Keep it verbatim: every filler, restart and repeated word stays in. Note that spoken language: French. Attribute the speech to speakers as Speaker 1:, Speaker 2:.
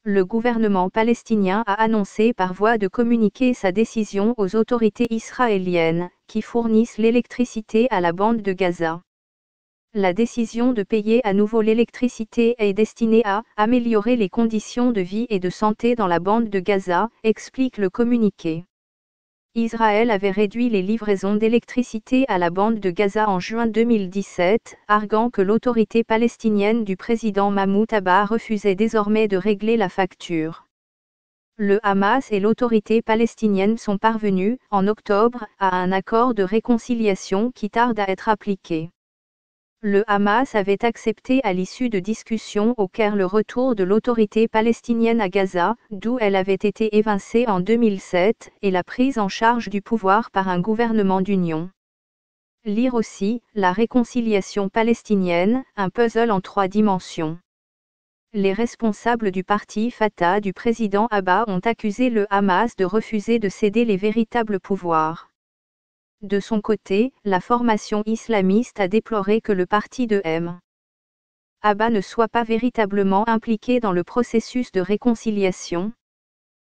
Speaker 1: Le gouvernement palestinien a annoncé par voie de communiqué sa décision aux autorités israéliennes, qui fournissent l'électricité à la bande de Gaza. La décision de payer à nouveau l'électricité est destinée à améliorer les conditions de vie et de santé dans la bande de Gaza, explique le communiqué. Israël avait réduit les livraisons d'électricité à la bande de Gaza en juin deux mille dix-sept, arguant que l'autorité palestinienne du président Mahmoud Abbas refusait désormais de régler la facture. Le Hamas et l'autorité palestinienne sont parvenus, en octobre, à un accord de réconciliation qui tarde à être appliqué. Le Hamas avait accepté à l'issue de discussions au Caire le retour de l'autorité palestinienne à Gaza, d'où elle avait été évincée en deux mille sept, et la prise en charge du pouvoir par un gouvernement d'union. Lire aussi, la réconciliation palestinienne, un puzzle en trois dimensions. Les responsables du parti Fatah du président Abbas ont accusé le Hamas de refuser de céder les véritables pouvoirs. De son côté, la formation islamiste a déploré que le parti de M. Abbas ne soit pas véritablement impliqué dans le processus de réconciliation,